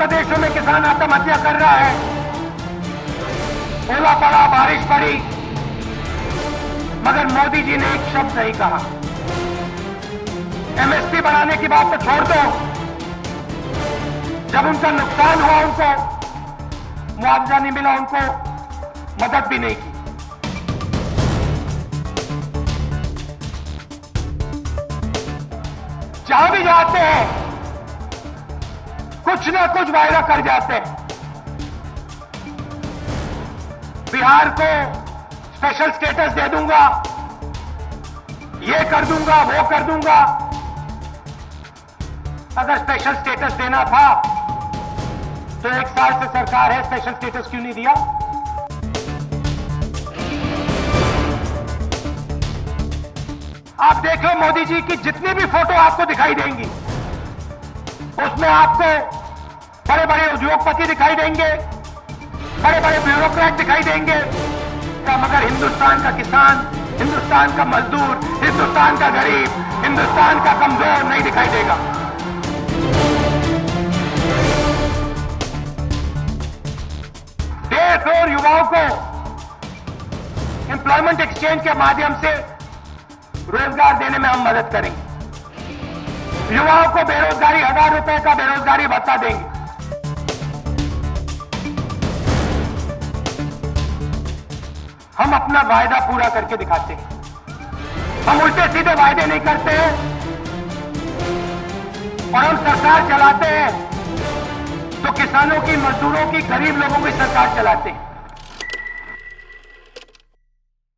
प्रदेशों में किसान आत्महत्या कर रहा है। ओला पड़ा, बारिश पड़ी, मगर मोदी जी ने एक शब्द नहीं कहा। एमएसपी बढ़ाने की बात तो छोड़ दो, जब उनका नुकसान हुआ उनको मुआवजा नहीं मिला, उनको मदद भी नहीं की। जहां भी जाते हैं कुछ ना कुछ वायदा कर जाते हैं। बिहार को स्पेशल स्टेटस दे दूंगा, ये कर दूंगा, वो कर दूंगा। अगर स्पेशल स्टेटस देना था तो 1 साल से सरकार है, स्पेशल स्टेटस क्यों नहीं दिया? आप देख लो, मोदी जी की जितनी भी फोटो आपको दिखाई देंगी उसमें आपको बड़े बड़े उद्योगपति दिखाई देंगे, बड़े बड़े ब्यूरोक्रेट दिखाई देंगे, मगर हिंदुस्तान का किसान, हिंदुस्तान का मजदूर, हिंदुस्तान का गरीब, हिंदुस्तान का कमजोर नहीं दिखाई देगा। देश और युवाओं को एम्प्लॉयमेंट एक्सचेंज के माध्यम से रोजगार देने में हम मदद करेंगे। युवाओं को बेरोजगारी 1000 रुपए का बेरोजगारी भत्ता देंगे। हम अपना वायदा पूरा करके दिखाते हैं। हम उल्टे सीधे वायदे नहीं करते हैं और हम सरकार चलाते हैं तो किसानों की, मजदूरों की, गरीब लोगों की सरकार चलाते हैं।